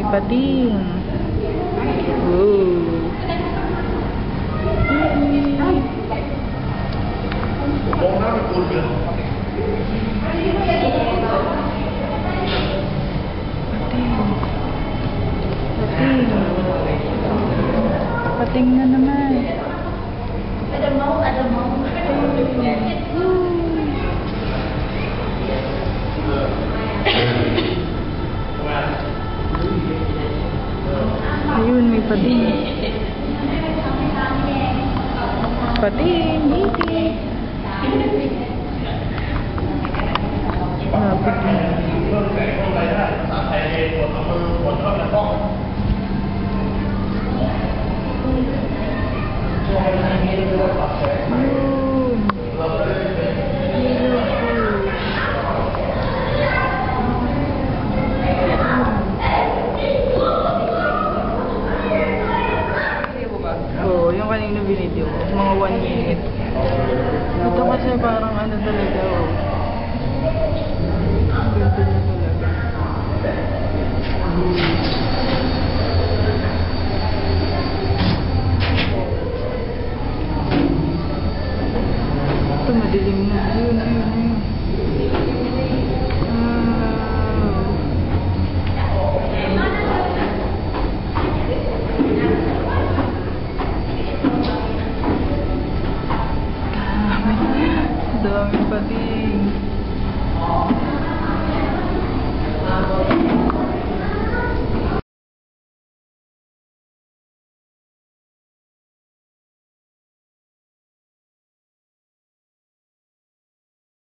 pating. Ooh. Pating na naman. Ada mau. Ayun, may pating. Pating, hindi. Lapit na. Oo, yung kanina binidyo ko, mga 1 minute. Ito kasi parang ano talaga, oh. Ganda na talaga. Ito, madilim na. Ayun. Dami pati.